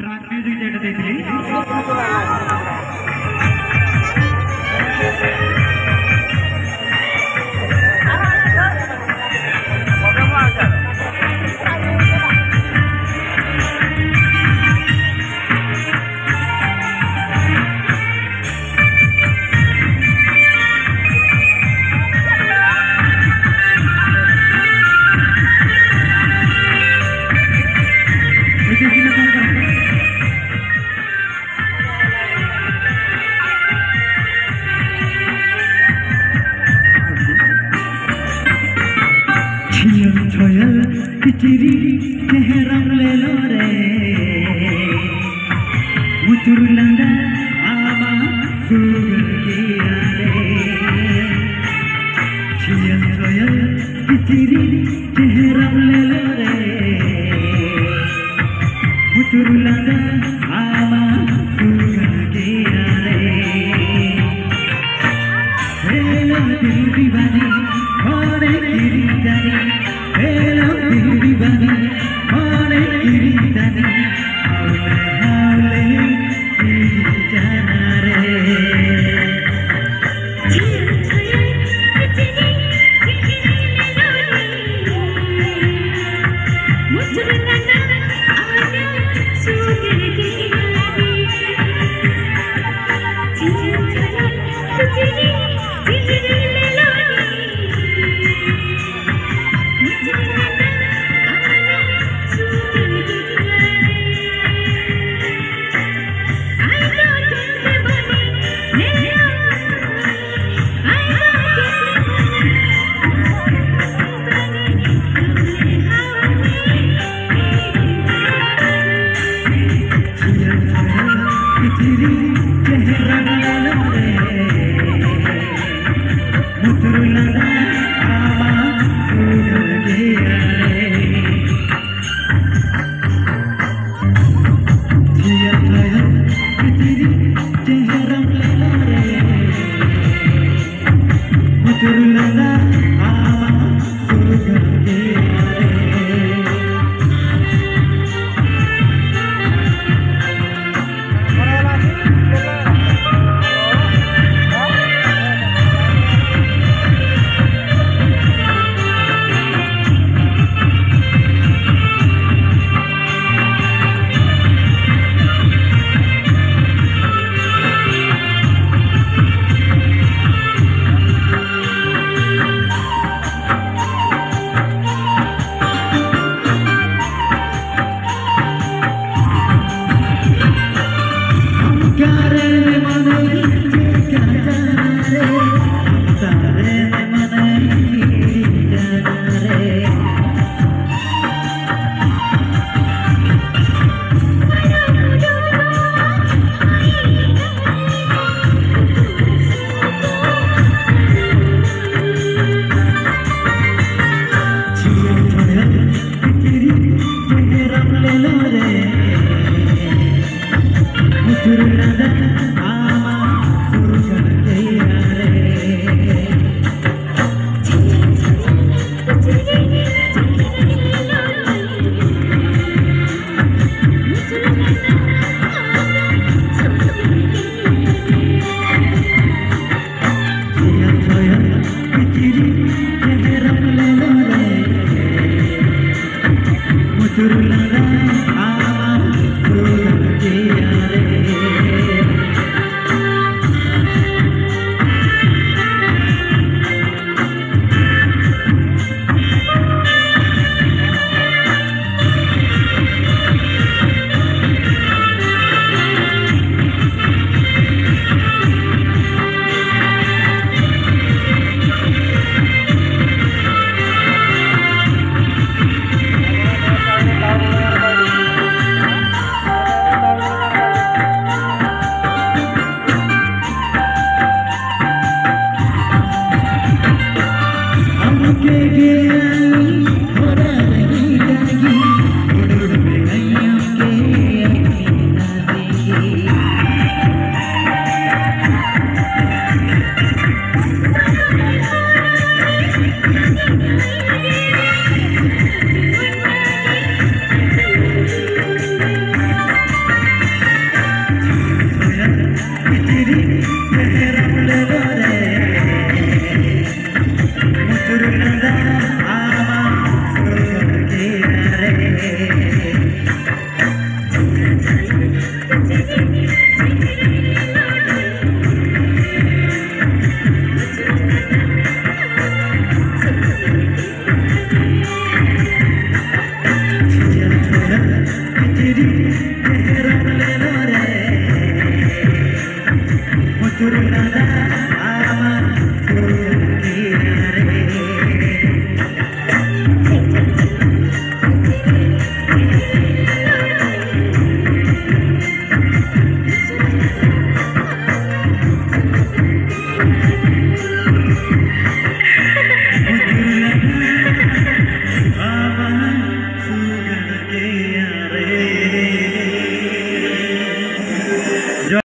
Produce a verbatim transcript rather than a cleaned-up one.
track music जेटा देइली चिरी चेहरा ले लो रे मुचुर लंदा आमा सुगर किया रे चियन सोयल चिरी चेहरा ले लो रे मुचुर लंदा आमा सुगर किया रे हेलो दिल दीवानी होने चिरी जानी हेलो दिल दीवानी होने चिरी जानी हावले हावले चिरी जाना रे चिरी चिरी चिरी चिरी मुझे लगना आना सुगर की यारी चिरी चिरी चिरी चिरी Turulada ama sugar